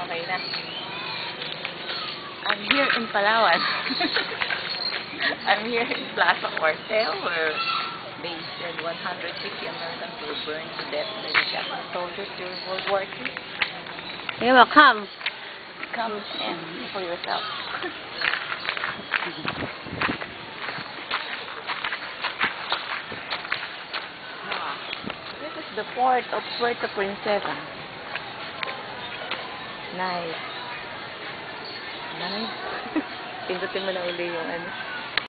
Okay na. I'm here in Palawan. I'm here in Plaza Cuartel where they said 150 Americans were burned to death by the Japanese soldiers during World War II. You're welcome. Come and see for yourself. This is the port of Puerto Princesa. Nice. Nice. Pindutin mo na uli yung ano.